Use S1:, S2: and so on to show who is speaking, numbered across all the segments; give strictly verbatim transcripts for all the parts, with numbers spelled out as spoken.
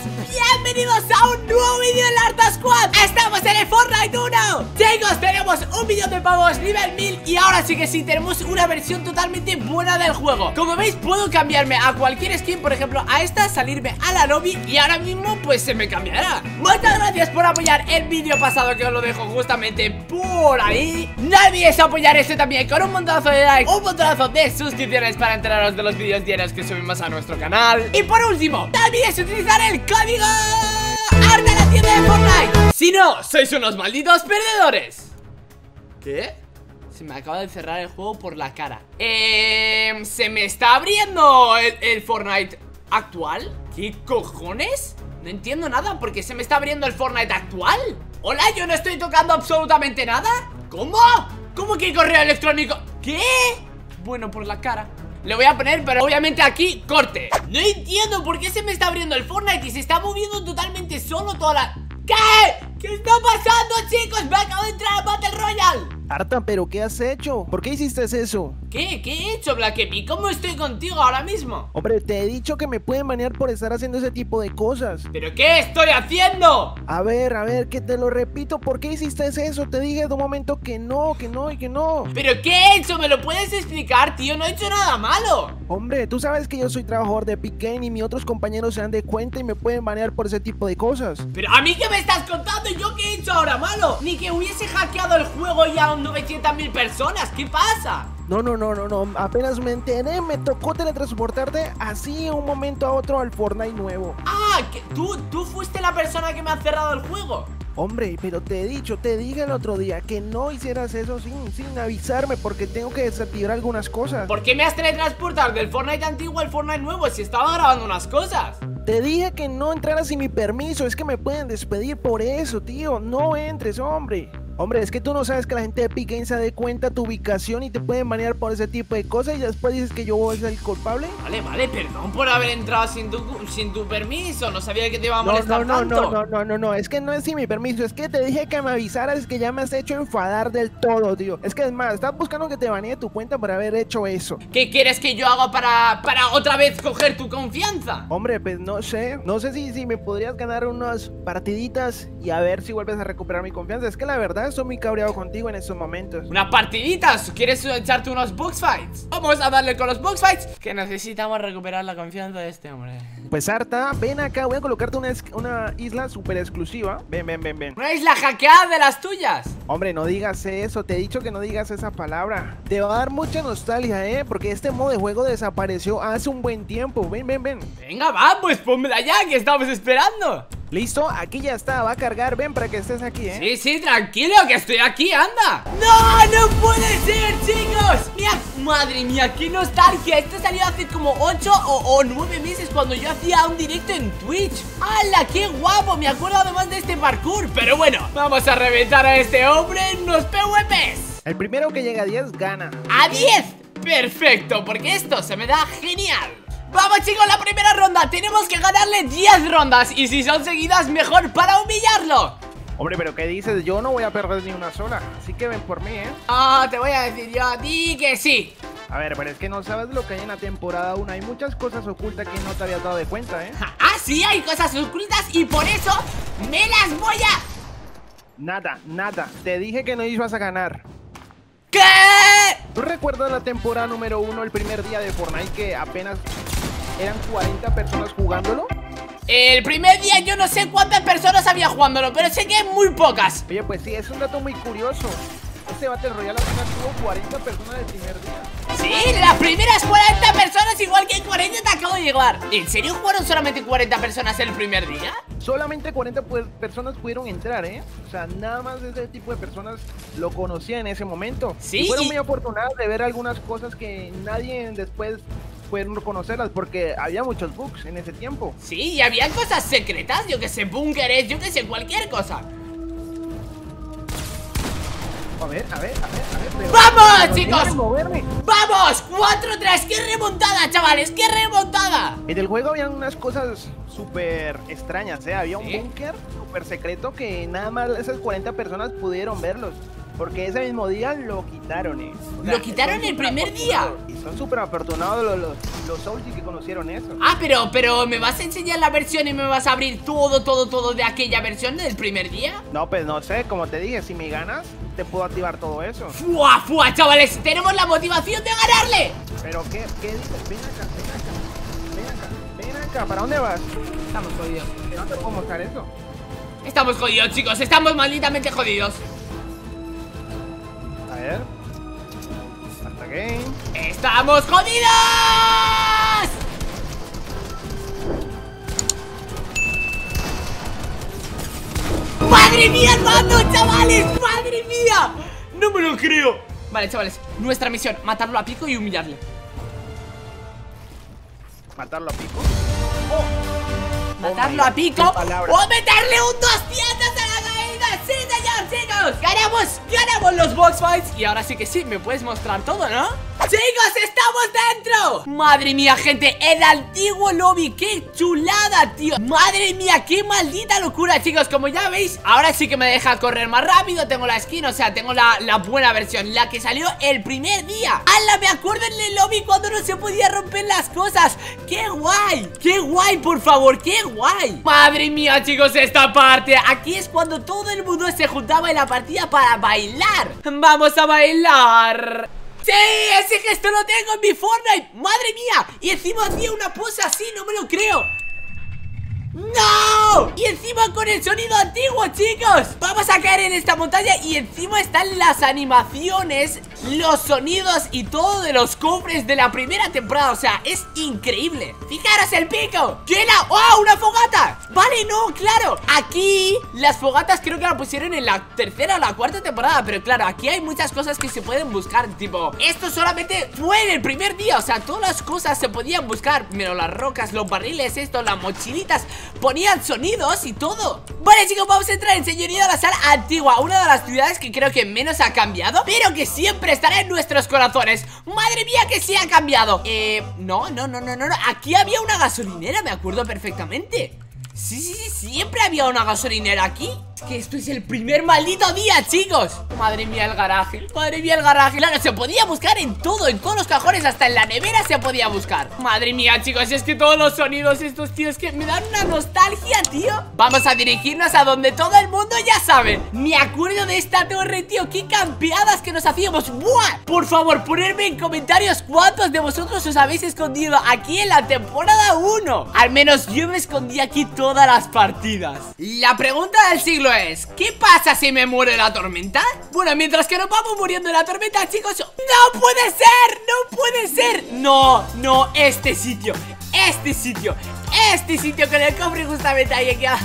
S1: bienvenidos a un nuevo vídeo en Larda Squad. Estamos en el Fortnite uno. Chicos, tenemos un millón de pavos nivel mil. Y ahora sí que sí, tenemos una versión totalmente buena del juego. Como veis, puedo cambiarme a cualquier skin. Por ejemplo, a esta, salirme a la lobby. Y ahora mismo pues se me cambiará. Muchas gracias por apoyar el vídeo pasado, que os lo dejo justamente por ahí. No olvidéis apoyar este también con un montonazo de likes, un montonazo de suscripciones para enteraros de los vídeos diarios que subimos a nuestro canal. Y por último, no olvidéis utilizar el código ARDA en la tienda de Fortnite. Si no, sois unos malditos perdedores. ¿Qué? Se me acaba de cerrar el juego por la cara. Eh, se me está abriendo el, el Fortnite actual. ¿Qué cojones? No entiendo nada, porque se me está abriendo el Fortnite actual. Hola, yo no estoy tocando absolutamente nada. ¿Cómo? ¿Cómo que hay correo electrónico? ¿Qué? Bueno, por la cara. Le voy a poner, pero obviamente aquí, corte. No entiendo por qué se me está abriendo el Fortnite y se está moviendo totalmente solo toda la... ¿Qué? ¿Qué está pasando, chicos? Me acabo de entrar a Battle Royale.
S2: Arta, ¿pero qué has hecho? ¿Por qué hiciste eso?
S1: ¿Qué? ¿Qué he hecho, Blackepy? ¿Cómo estoy contigo ahora mismo?
S2: Hombre, te he dicho que me pueden banear por estar haciendo ese tipo de cosas.
S1: ¿Pero qué estoy haciendo?
S2: A ver, a ver, que te lo repito. ¿Por qué hiciste eso? Te dije de un momento que no, que no y que no.
S1: ¿Pero qué he hecho? ¿Me lo puedes explicar, tío? No he hecho nada malo.
S2: Hombre, tú sabes que yo soy trabajador de Epic Games y mis otros compañeros se dan de cuenta y me pueden banear por ese tipo de cosas.
S1: ¿Pero a mí qué me estás contando? ¿Yo qué he hecho ahora malo? Ni que hubiese hackeado el juego ya a novecientas mil personas. ¿Qué pasa?
S2: No, no, no, no, no, apenas me enteré, me tocó teletransportarte así de un momento a otro al Fortnite nuevo.
S1: Ah, que tú, tú fuiste la persona que me ha cerrado el juego.
S2: Hombre, pero te he dicho, te dije el otro día que no hicieras eso sin, sin avisarme, porque tengo que desactivar algunas cosas.
S1: ¿Por qué me has teletransportado del Fortnite antiguo al Fortnite nuevo si estaba grabando unas cosas?
S2: Te dije que no entraras sin mi permiso, es que me pueden despedir por eso, tío, no entres, hombre. Hombre, es que tú no sabes que la gente de Epic Games se dé cuenta tu ubicación y te pueden banear por ese tipo de cosas y después dices que yo voy a ser el culpable.
S1: Vale, vale, perdón por haber entrado sin tu, sin tu permiso, no sabía que te iba a
S2: no,
S1: molestar
S2: no, no,
S1: tanto.
S2: No, no, no, no, no, es que no es sin mi permiso, es que te dije que me avisaras, que ya me has hecho enfadar del todo, tío. Es que es más, estás buscando que te banee tu cuenta por haber hecho eso.
S1: ¿Qué quieres que yo haga para, para otra vez coger tu confianza?
S2: Hombre, pues no sé, no sé si, si me podrías ganar unas partiditas y a ver si vuelves a recuperar mi confianza. Es que la verdad estoy muy cabreado con contigo en estos momentos.
S1: ¿Unas partiditas? ¿Quieres echarte unos box fights? Vamos a darle con los box fights, que necesitamos recuperar la confianza de este hombre.
S2: Pues Arta, ven acá, voy a colocarte una, una isla súper exclusiva. Ven, ven, ven, ven.
S1: ¿Una isla hackeada de las tuyas?
S2: Hombre, no digas eso, te he dicho que no digas esa palabra. Te va a dar mucha nostalgia, eh, porque este modo de juego desapareció hace un buen tiempo. Ven, ven, ven.
S1: Venga, va, pues pónmela ya, que estamos esperando.
S2: Listo, aquí ya está, va a cargar, ven para que estés aquí, eh.
S1: Sí, sí, tranquilo, que estoy aquí, anda. ¡No, no puede ser, chicos! Mira, madre mía, qué nostalgia. Esto salió hace como ocho o nueve meses cuando yo hacía un directo en Twitch. ¡Hala, qué guapo! Me acuerdo además de este parkour. Pero bueno, vamos a reventar a este hombre en unos P V Ps.
S2: El primero que llega a diez gana.
S1: ¿A diez? Perfecto, porque esto se me da genial. Vamos, chicos, la primera ronda. Tenemos que ganarle diez rondas. Y si son seguidas, mejor para humillarlo.
S2: Hombre, pero ¿qué dices? Yo no voy a perder ni una sola. Así que ven por mí, ¿eh?
S1: Ah, te voy a decir yo a ti que sí.
S2: A ver, pero es que no sabes lo que hay en la temporada uno. Hay muchas cosas ocultas que no te habías dado de cuenta, ¿eh?
S1: Ah, sí, hay cosas ocultas y por eso me las voy a...
S2: Nada, nada. Te dije que no ibas a ganar.
S1: ¿Qué?
S2: ¿Tú recuerdas la temporada número uno, el primer día de Fortnite, que apenas eran cuarenta personas jugándolo?
S1: El primer día yo no sé cuántas personas había jugándolo, pero sé que muy pocas.
S2: Oye, pues sí, es un dato muy curioso. Este Battle Royale apenas tuvo cuarenta personas el primer día.
S1: Sí, las primeras cuarenta personas, igual que en cuarenta te acabo de llegar. ¿En serio jugaron solamente cuarenta personas el primer día?
S2: Solamente cuarenta pues, personas pudieron entrar, ¿eh? O sea, nada más ese tipo de personas lo conocían en ese momento.
S1: Sí,
S2: y fueron
S1: y...
S2: muy afortunados de ver algunas cosas que nadie después pudieron reconocerlas, porque había muchos bugs en ese tiempo.
S1: Sí, y había cosas secretas, yo que sé, búnkeres, yo que sé, cualquier cosa.
S2: A ver, a ver, a ver, a ver. Pero,
S1: ¡vamos,
S2: pero
S1: chicos!
S2: Moverme.
S1: ¡Vamos! cuatro tres, ¡qué remontada, chavales! ¡Qué remontada!
S2: En el juego habían unas cosas súper extrañas, ¿eh? Había un
S1: ¿Sí?
S2: búnker súper secreto que nada más esas cuarenta personas pudieron verlos. Porque ese mismo día lo quitaron, eh. O sea,
S1: ¿Lo quitaron el primer día?
S2: Y son súper afortunados los, los, los Soulsy que conocieron eso.
S1: Ah, pero, pero ¿me vas a enseñar la versión y me vas a abrir todo, todo, todo de aquella versión del primer día?
S2: No, pues no sé, como te dije, si me ganas, te puedo activar todo eso.
S1: ¡Fua, fua, chavales! ¡Tenemos la motivación de ganarle!
S2: Pero, ¿qué, qué dices? Ven acá, ven acá, ven acá, ven acá, ¿para dónde vas?
S1: Estamos jodidos.
S2: Que no te puedo mostrar eso.
S1: Estamos jodidos, chicos, estamos malditamente jodidos.
S2: A ver. Hasta game.
S1: ¡Estamos jodidos! ¡Madre mía, el mando, chavales! ¡Madre mía! ¡No me lo creo! Vale, chavales, nuestra misión, matarlo a pico y humillarle.
S2: ¿Matarlo a pico?
S1: Oh. Matarlo oh a pico o meterle un doscientos a la caída. ¡Sí, señor, chicos! ¡Ganamos! ¡Ganamos los box fights! Y ahora sí que sí, me puedes mostrar todo, ¿no? ¡Chicos, estamos dentro! Madre mía, gente, el antiguo lobby. ¡Qué chulada, tío! Madre mía, qué maldita locura, chicos. Como ya veis, ahora sí que me deja correr más rápido. Tengo la skin, o sea, tengo la, la buena versión, la que salió el primer día. ¡Hala! Me acuerdo en el lobby cuando no se podía romper las cosas. ¡Qué guay! ¡Qué guay, por favor! ¡Qué guay! Madre mía, chicos, esta parte. Aquí es cuando todo el mundo se juntaba en la partida para bailar. ¡Vamos a bailar! ¡Sí! ¡Ese gesto lo tengo en mi Fortnite! ¡Madre mía! Y encima hacía una pose así, no me lo creo. ¡No! Y encima con el sonido antiguo, chicos. Vamos a caer en esta montaña y encima están las animaciones, los sonidos y todo de los cofres de la primera temporada. O sea, es increíble. Fijaros el pico. ¿Qué la? ¡Oh! ¡Una fogata! Vale, no, claro. Aquí las fogatas creo que la pusieron en la tercera o la cuarta temporada. Pero claro, aquí hay muchas cosas que se pueden buscar. Tipo, esto solamente fue en el primer día. O sea, todas las cosas se podían buscar. Menos las rocas, los barriles, esto, las mochilitas. Ponían sonidos y todo. Vale, chicos, vamos a entrar enseguida a la sala antigua, una de las ciudades que creo que menos ha cambiado, pero que siempre estará en nuestros corazones. Madre mía, que sí ha cambiado. Eh, no, no, no, no, no, no. Aquí había una gasolinera, me acuerdo perfectamente. Sí, sí, sí, siempre había una gasolinera aquí. Es que esto es el primer maldito día, chicos. Madre mía, el garaje. Madre mía, el garaje. Claro, se podía buscar en todo, en todos los cajones, hasta en la nevera se podía buscar. Madre mía, chicos, es que todos los sonidos estos, tíos, que me dan una nostalgia, tío. Vamos a dirigirnos a donde todo el mundo ya sabe. Me acuerdo de esta torre, tío. Qué campeadas que nos hacíamos. ¡Buah! Por favor, ponedme en comentarios cuántos de vosotros os habéis escondido aquí en la temporada uno. Al menos yo me escondí aquí todas las partidas. La pregunta del siglo es: ¿qué pasa si me muere la tormenta? Bueno, mientras que nos vamos muriendo en la tormenta, chicos. ¡No puede ser! ¡No puede ser! No, no, este sitio Este sitio Este sitio con el cofre justamente ahí aquí.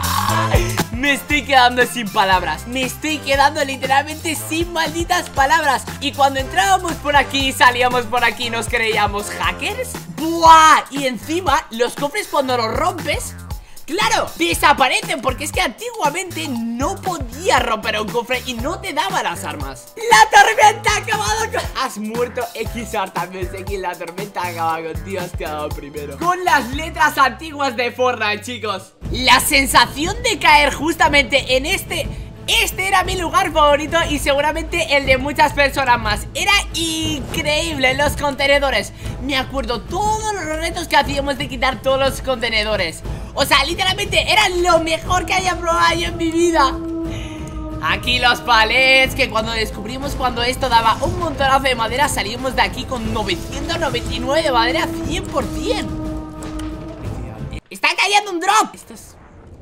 S1: Me estoy quedando sin palabras. Me estoy quedando literalmente sin malditas palabras. Y cuando entrábamos por aquí, salíamos por aquí, nos creíamos hackers. ¡Buah! Y encima, los cofres cuando los rompes, claro, desaparecen, porque es que antiguamente no podía romper un cofre y no te daba las armas. ¡La tormenta ha acabado con... Has muerto, X R también sé que la tormenta ha acabado contigo, has quedado primero. Con las letras antiguas de Fortnite, chicos. La sensación de caer justamente en este... Este era mi lugar favorito y seguramente el de muchas personas más. Era increíble, los contenedores. Me acuerdo todos los retos que hacíamos de quitar todos los contenedores. O sea, literalmente era lo mejor que haya probado yo en mi vida. Aquí los palets, que cuando descubrimos cuando esto daba un montonazo de madera, salimos de aquí con novecientos noventa y nueve de madera cien por cien. Está cayendo un drop. Esto es...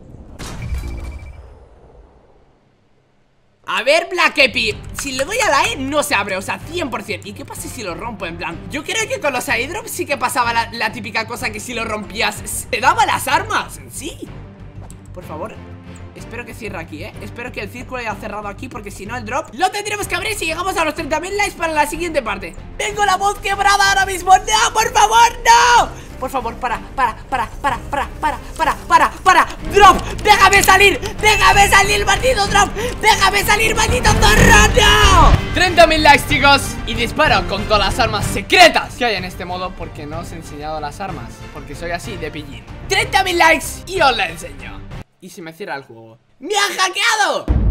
S1: A ver, Black Epi, si le doy a la E no se abre, o sea, cien por cien. ¿Y qué pasa si lo rompo? En plan, yo creo que con los airdrops sí que pasaba la, la típica cosa que si lo rompías te daba las armas, sí. Por favor, espero que cierre aquí, eh espero que el círculo haya cerrado aquí, porque si no el drop lo tendremos que abrir si llegamos a los treinta mil likes para la siguiente parte. Tengo la voz quebrada ahora mismo. ¡No, por favor, no! Por favor, para, para, para, para, para, para, para, para, para. ¡Drop! ¡Déjame salir! ¡Déjame salir, maldito drop! ¡Déjame salir, maldito zorro! ¡No! treinta mil likes, chicos. Y disparo con todas las armas secretas que hay en este modo, porque no os he enseñado las armas, porque soy así de pillín. treinta mil likes y os la enseño. Y si me cierra el juego. ¡Me han hackeado!